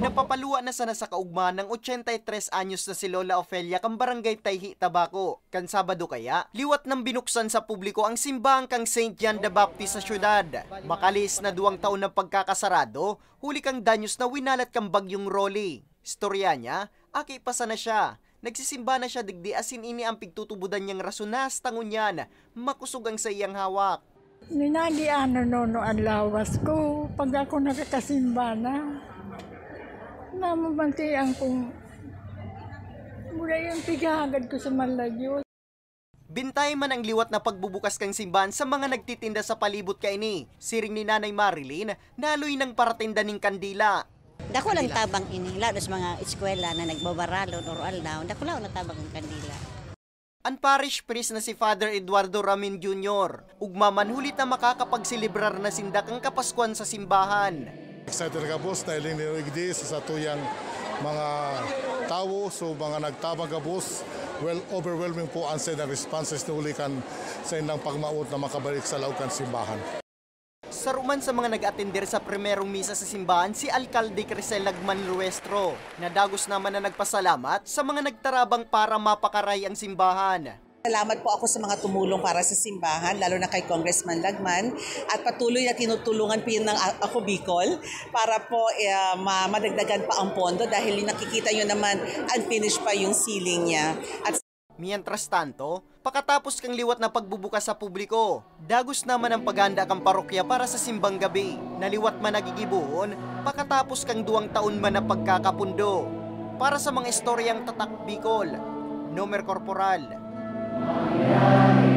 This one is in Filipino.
Napapaluwa na sana sa kaugma ng 83 anyos na si Lola Ofelia kang barangay Tayhi, Tabaco. Kan Sabado kaya, liwat nang binuksan sa publiko ang simbahan kang St. John the Baptist sa syudad. Makalis na 2 taon ng pagkakasarado, huli kang danyos na winalat kang bagyong Rolly. Storya niya, aki pa sana siya. Nagsisimba na siya digdi asin ini ang pigtutubudan niyang rasunas tangunyan, makusog ang sa iyang hawak. Ninagi no ang lawas ko pag ako nakakasimba na. Namamantian kong mula yung pigahagad ko sa malayo. Bintay man ang liwat na pagbubukas kang simbahan sa mga nagtitinda sa palibot kaini. Siring ni Nanay Marilyn, naloy ng paratinda ning kandila. Dako lang tabang ini, lalo sa mga eskwela na nagbabaralon or aldaw, dako lang natabang ang kandila. Ang parish priest na si Father Eduardo Ramin Jr. ugma man hulit na makakapagsilibrar na sindak ang Kapaskuhan sa simbahan. Excited ka boss dahil nirigdi sa tuyang mga tao, so mga nagtabang ka boss. Well, overwhelming po ang sa responses na ulikan sa ilang pagmaot na makabalik sa laukan simbahan. Saruman sa mga nag-atender sa primerong misa sa simbahan si Alcalde Crisel Lagman Luestro, na dagos naman na nagpasalamat sa mga nagtarabang para mapakaray ang simbahan. Salamat po ako sa mga tumulong para sa simbahan, lalo na kay Congressman Lagman, at patuloy na tinutulungan po yun ng Ako Bicol para po madagdagan pa ang pondo dahil nakikita nyo naman unfinished pa yung ceiling niya. At mientras tanto, pakatapos kang liwat na pagbubukas sa publiko, dagos naman ang paghanda kang parokya para sa simbang gabi. Naliwat man nagigibuhon, pakatapos kang 2 taon man na pagkakapundo. Para sa mga istoryang tatak Bicol, Nomer Corporal.